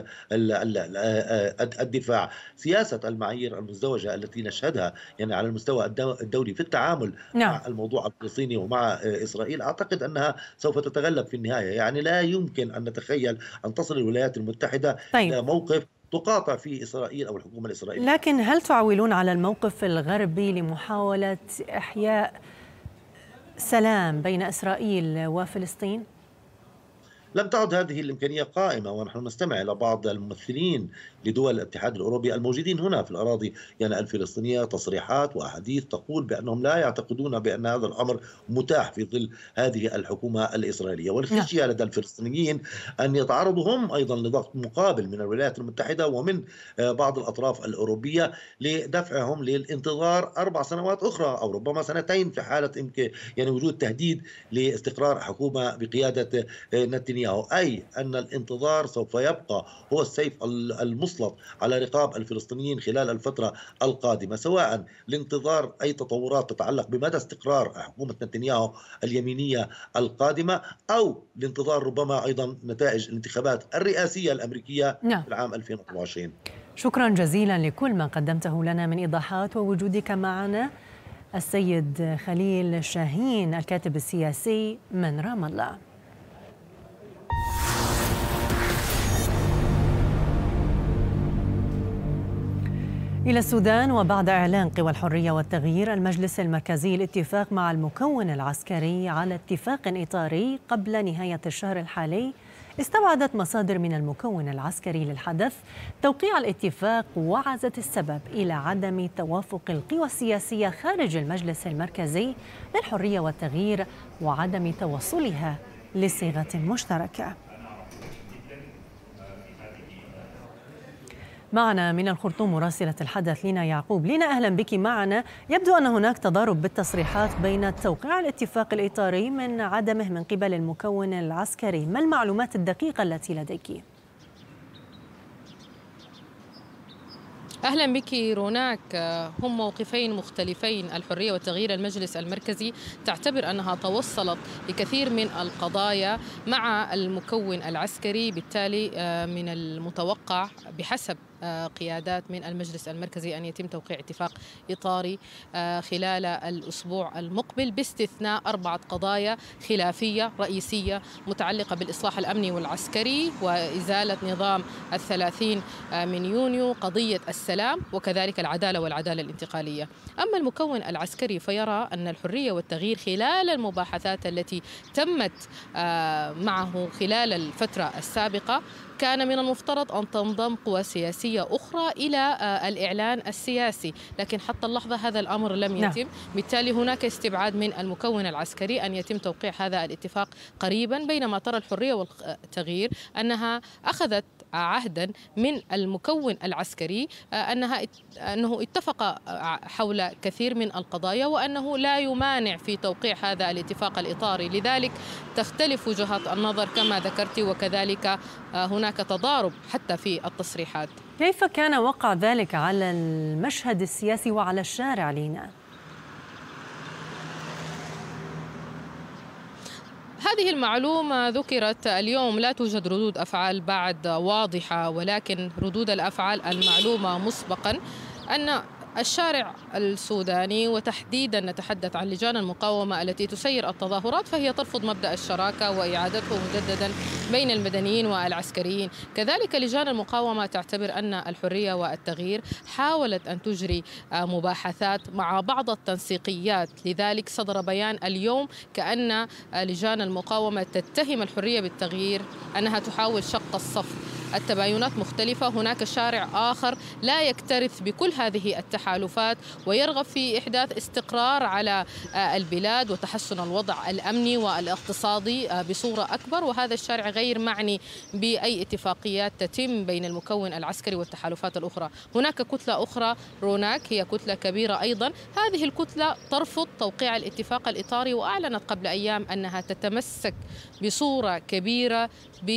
Speaker 4: الدفاع. سياسة المعايير المزدوجة التي نشهدها يعني على المستوى الدولي في التعامل نعم. مع الموضوع الفلسطيني ومع إسرائيل، أعتقد أنها سوف تتغلب في النهاية. يعني لا يمكن أن نتخيل أن تصل الولايات المتحدة طيب. إلى موقف تقاطع في إسرائيل أو الحكومة الإسرائيلية.
Speaker 1: لكن هل تعولون على الموقف الغربي لمحاولة إحياء سلام بين إسرائيل وفلسطين؟
Speaker 4: لم تعد هذه الإمكانية قائمة، ونحن نستمع إلى بعض الممثلين لدول الاتحاد الأوروبي الموجودين هنا في الأراضي يعني الفلسطينية تصريحات وأحاديث تقول بأنهم لا يعتقدون بأن هذا الأمر متاح في ظل هذه الحكومة الإسرائيلية، والخشية لدى الفلسطينيين أن يتعرضوا هم أيضا لضغط مقابل من الولايات المتحدة ومن بعض الأطراف الأوروبية لدفعهم للانتظار أربع سنوات أخرى أو ربما سنتين في حالة يعني وجود تهديد لاستقرار حكومة بقيادة نتنياهو، أي أن الانتظار سوف يبقى هو السيف المسلط على رقاب الفلسطينيين خلال الفترة القادمة، سواء لانتظار أي تطورات تتعلق بمدى استقرار حكومة نتنياهو اليمينية القادمة، أو لانتظار ربما أيضا نتائج الانتخابات الرئاسية الأمريكية نعم. في العام ألفين وأربعة وعشرين.
Speaker 1: شكرا جزيلا لكل ما قدمته لنا من إيضاحات ووجودك معنا السيد خليل شاهين الكاتب السياسي من رام الله. إلى السودان، وبعد إعلان قوى الحرية والتغيير المجلس المركزي الاتفاق مع المكون العسكري على اتفاق إطاري قبل نهاية الشهر الحالي، استبعدت مصادر من المكون العسكري للحدث توقيع الاتفاق، وعزت السبب إلى عدم توافق القوى السياسية خارج المجلس المركزي للحرية والتغيير وعدم توصلها لصيغة مشتركة. معنا من الخرطوم مراسلة الحدث لينا يعقوب. لينا أهلا بك معنا. يبدو أن هناك تضارب بالتصريحات بين توقيع الاتفاق الإطاري من عدمه من قبل المكون العسكري، ما المعلومات الدقيقة التي لديك؟
Speaker 5: أهلا بك روناك. هم موقفين مختلفين. الحرية والتغيير المجلس المركزي تعتبر أنها توصلت لكثير من القضايا مع المكون العسكري، بالتالي من المتوقع بحسب قيادات من المجلس المركزي أن يتم توقيع اتفاق إطاري خلال الأسبوع المقبل، باستثناء أربعة قضايا خلافية رئيسية متعلقة بالإصلاح الأمني والعسكري وإزالة نظام الثلاثين من يونيو، قضية السلام، وكذلك العدالة والعدالة الانتقالية. أما المكون العسكري فيرى أن الحرية والتغيير خلال المباحثات التي تمت معه خلال الفترة السابقة كان من المفترض أن تنضم قوى سياسية أخرى إلى الإعلان السياسي، لكن حتى اللحظة هذا الأمر لم يتم. بالتالي هناك استبعاد من المكون العسكري أن يتم توقيع هذا الاتفاق قريبا، بينما ترى الحرية والتغيير أنها أخذت عهدا من المكون العسكري أنها أنه اتفق حول كثير من القضايا وأنه لا يمانع في توقيع هذا الاتفاق الإطاري. لذلك تختلف وجهات النظر كما ذكرت، وكذلك هناك تضارب حتى في التصريحات.
Speaker 1: كيف كان وقع ذلك على المشهد السياسي وعلى الشارع لينا؟
Speaker 5: هذه المعلومة ذكرت اليوم، لا توجد ردود أفعال بعد واضحة، ولكن ردود الأفعال المعلومة مسبقا أن الشارع السوداني، وتحديدا نتحدث عن لجان المقاومة التي تسير التظاهرات، فهي ترفض مبدأ الشراكة وإعادته مجددا بين المدنيين والعسكريين. كذلك لجان المقاومة تعتبر أن الحرية والتغيير حاولت أن تجري مباحثات مع بعض التنسيقيات، لذلك صدر بيان اليوم كأن لجان المقاومة تتهم الحرية بالتغيير أنها تحاول شق الصف. التباينات مختلفة، هناك شارع آخر لا يكترث بكل هذه التحالفات ويرغب في إحداث استقرار على البلاد وتحسن الوضع الأمني والاقتصادي بصورة أكبر، وهذا الشارع غير معني بأي اتفاقيات تتم بين المكون العسكري والتحالفات الأخرى. هناك كتلة أخرى روناك، هي كتلة كبيرة أيضا، هذه الكتلة ترفض توقيع الاتفاق الإطاري، وأعلنت قبل أيام أنها تتمسك بصورة كبيرة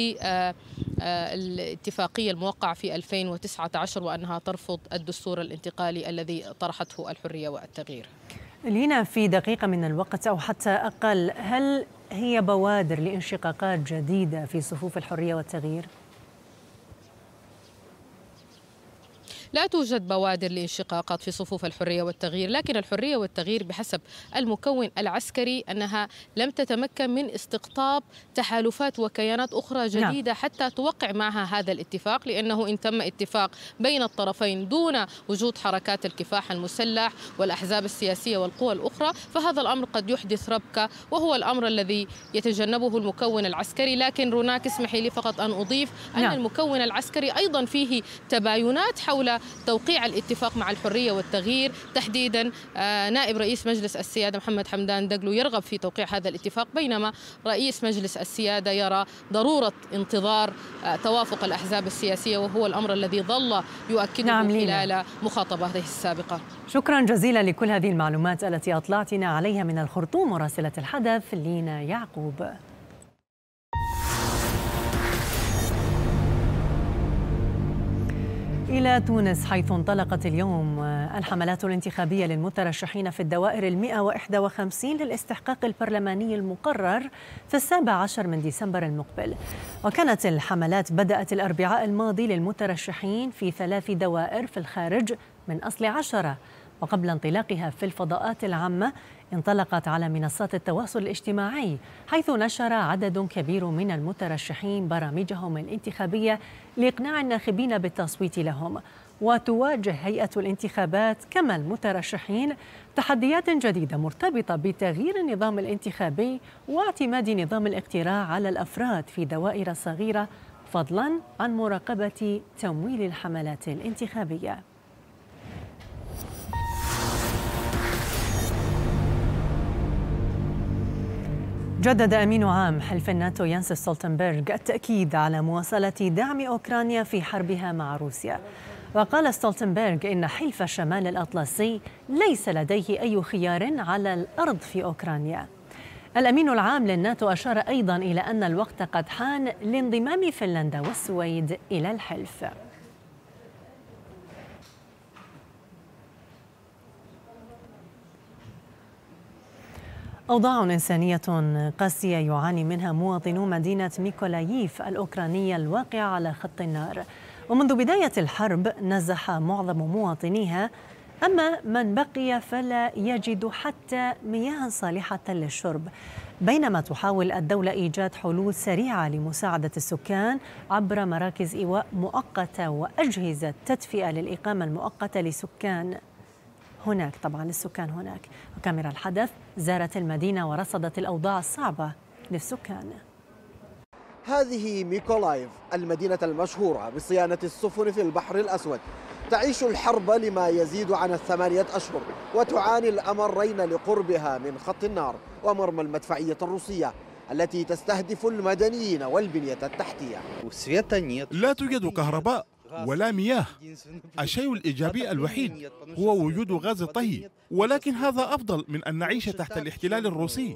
Speaker 5: بالاتفاقية الموقعة في ألفين وتسعة عشر وأنها ترفض الدستور الانتقالي الذي طرحته الحرية والتغيير.
Speaker 1: لينا في دقيقة من الوقت أو حتى أقل، هل هي بوادر لانشقاقات جديدة في صفوف الحرية والتغيير؟
Speaker 5: لا توجد بوادر لانشقاقات في صفوف الحرية والتغيير، لكن الحرية والتغيير بحسب المكون العسكري أنها لم تتمكن من استقطاب تحالفات وكيانات أخرى جديدة حتى توقع معها هذا الاتفاق، لأنه إن تم اتفاق بين الطرفين دون وجود حركات الكفاح المسلح والأحزاب السياسية والقوى الأخرى، فهذا الأمر قد يحدث ربكة، وهو الأمر الذي يتجنبه المكون العسكري. لكن روناك اسمحي لي فقط أن أضيف أن نعم. المكون العسكري أيضا فيه تباينات حول توقيع الاتفاق مع الحرية والتغيير، تحديدا نائب رئيس مجلس السيادة محمد حمدان دقلو يرغب في توقيع هذا الاتفاق، بينما رئيس مجلس السيادة يرى ضرورة انتظار توافق الأحزاب السياسية، وهو الأمر الذي ظل يؤكده نعم خلال مخاطباته السابقة.
Speaker 1: شكرا جزيلا لكل هذه المعلومات التي أطلعتنا عليها من الخرطوم، مراسلة الحدث لينا يعقوب. إلى تونس، حيث انطلقت اليوم الحملات الانتخابية للمترشحين في الدوائر المئة وواحد وخمسين للاستحقاق البرلماني المقرر في السابع عشر من ديسمبر المقبل. وكانت الحملات بدأت الأربعاء الماضي للمترشحين في ثلاث دوائر في الخارج من أصل عشرة، وقبل انطلاقها في الفضاءات العامة انطلقت على منصات التواصل الاجتماعي، حيث نشر عدد كبير من المترشحين برامجهم الانتخابية لإقناع الناخبين بالتصويت لهم. وتواجه هيئة الانتخابات كما المترشحين تحديات جديدة مرتبطة بتغيير النظام الانتخابي واعتماد نظام الاقتراع على الأفراد في دوائر صغيرة، فضلا عن مراقبة تمويل الحملات الانتخابية. جدد أمين عام حلف الناتو يانس ستولتنبرغ التأكيد على مواصلة دعم أوكرانيا في حربها مع روسيا. وقال ستولتنبرغ إن حلف الشمال الأطلسي ليس لديه أي خيار على الأرض في أوكرانيا. الأمين العام للناتو أشار أيضا إلى أن الوقت قد حان لانضمام فنلندا والسويد إلى الحلف. أوضاع إنسانية قاسية يعاني منها مواطنو مدينة ميكولاييف الأوكرانية الواقعة على خط النار. ومنذ بداية الحرب نزح معظم مواطنيها، أما من بقي فلا يجد حتى مياه صالحة للشرب، بينما تحاول الدولة إيجاد حلول سريعة لمساعدة السكان عبر مراكز إيواء مؤقتة وأجهزة تدفئة للإقامة المؤقتة لسكان هناك طبعا للسكان هناك. وكاميرا الحدث زارت المدينة ورصدت الأوضاع الصعبة للسكان.
Speaker 6: هذه ميكولايف، المدينة المشهورة بصيانة السفن في البحر الأسود، تعيش الحرب لما يزيد عن الثمانية أشهر، وتعاني الأمرين لقربها من خط النار ومرمى المدفعية الروسية التي تستهدف المدنيين والبنية التحتية.
Speaker 9: لا توجد كهرباء ولا مياه. الشيء الإيجابي الوحيد هو وجود غاز الطهي، ولكن هذا أفضل من أن نعيش تحت الاحتلال الروسي.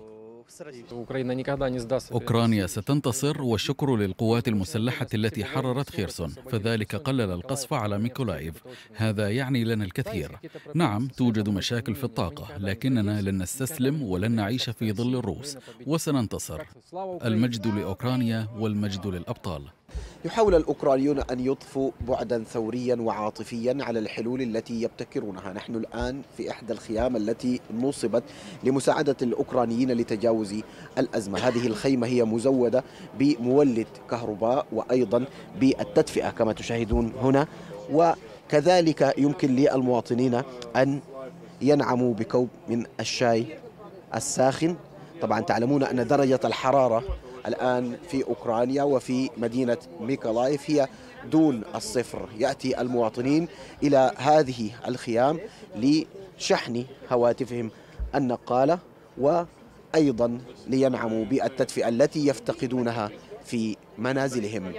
Speaker 10: أوكرانيا ستنتصر، والشكر للقوات المسلحة التي حررت خيرسون، فذلك قلل القصف على ميكولايف. هذا يعني لنا الكثير. نعم توجد مشاكل في الطاقة، لكننا لن نستسلم ولن نعيش في ظل الروس، وسننتصر. المجد لأوكرانيا والمجد للأبطال.
Speaker 6: يحاول الأوكرانيون أن يضفوا بعدا ثوريا وعاطفيا على الحلول التي يبتكرونها. نحن الآن في إحدى الخيام التي نصبت لمساعدة الأوكرانيين لتجاوز الأزمة. هذه الخيمة هي مزودة بمولد كهرباء وأيضا بالتدفئة كما تشاهدون هنا، وكذلك يمكن للمواطنين أن ينعموا بكوب من الشاي الساخن. طبعا تعلمون أن درجة الحرارة الآن في أوكرانيا وفي مدينة ميكولايف هي دون الصفر. يأتي المواطنين إلى هذه الخيام لشحن هواتفهم النقالة وأيضا لينعموا بالتدفئة التي يفتقدونها في منازلهم.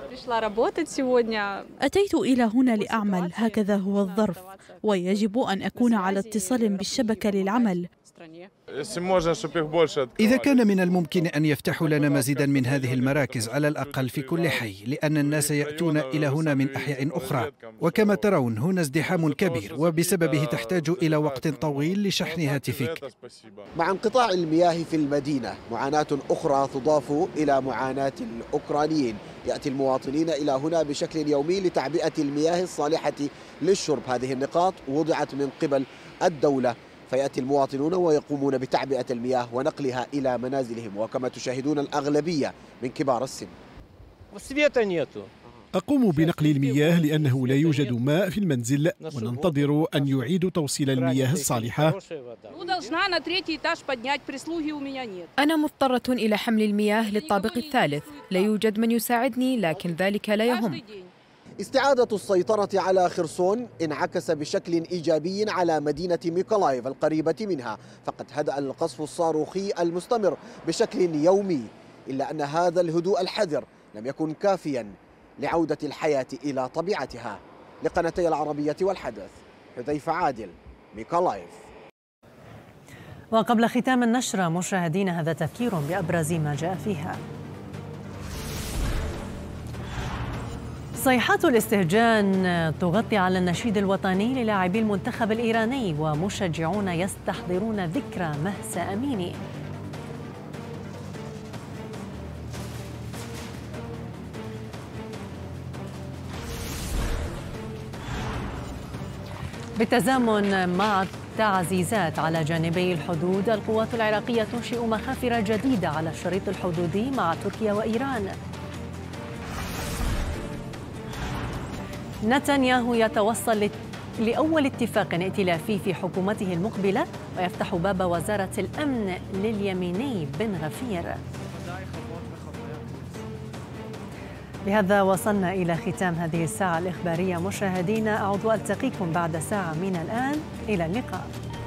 Speaker 11: أتيت إلى هنا لأعمل، هكذا هو الظرف، ويجب أن أكون على اتصال بالشبكة للعمل.
Speaker 12: إذا كان من الممكن أن يفتحوا لنا مزيدا من هذه المراكز على الأقل في كل حي، لأن الناس يأتون إلى هنا من أحياء أخرى، وكما ترون هنا ازدحام كبير وبسببه تحتاج إلى وقت طويل لشحن هاتفك.
Speaker 6: مع انقطاع المياه في المدينة، معاناة أخرى تضاف إلى معاناة الأوكرانيين. يأتي المواطنين إلى هنا بشكل يومي لتعبئة المياه الصالحة للشرب. هذه النقاط وضعت من قبل الدولة، فيأتي المواطنون ويقومون بتعبئة المياه ونقلها إلى منازلهم، وكما تشاهدون الأغلبية من كبار السن.
Speaker 9: أقوم بنقل المياه لأنه لا يوجد ماء في المنزل، وننتظر أن يعيدوا توصيل المياه الصالحة.
Speaker 13: أنا مضطرة إلى حمل المياه للطابق الثالث، لا يوجد من يساعدني، لكن ذلك لا يهم.
Speaker 6: استعادة السيطرة على خرسون انعكس بشكل إيجابي على مدينة ميكولايف القريبة منها، فقد هدأ القصف الصاروخي المستمر بشكل يومي، إلا أن هذا الهدوء الحذر لم يكن كافيا لعودة الحياة إلى طبيعتها. لقناتي العربية والحدث، حذيفة عادل، ميكولايف.
Speaker 1: وقبل ختام النشرة مشاهدينا هذا تذكير بأبرز ما جاء فيها. صيحات الاستهجان تغطي على النشيد الوطني للاعبي المنتخب الإيراني، ومشجعون يستحضرون ذكرى مهسا أميني. بالتزامن مع التعزيزات على جانبي الحدود، القوات العراقية تنشئ مخافر جديدة على الشريط الحدودي مع تركيا وإيران. نتنياهو يتوصل لأول اتفاق ائتلافي في حكومته المقبلة، ويفتح باب وزارة الأمن لليميني بن غفير. بهذا وصلنا إلى ختام هذه الساعة الإخبارية. مشاهدينا أعود وألتقيكم بعد ساعة من الآن، إلى اللقاء.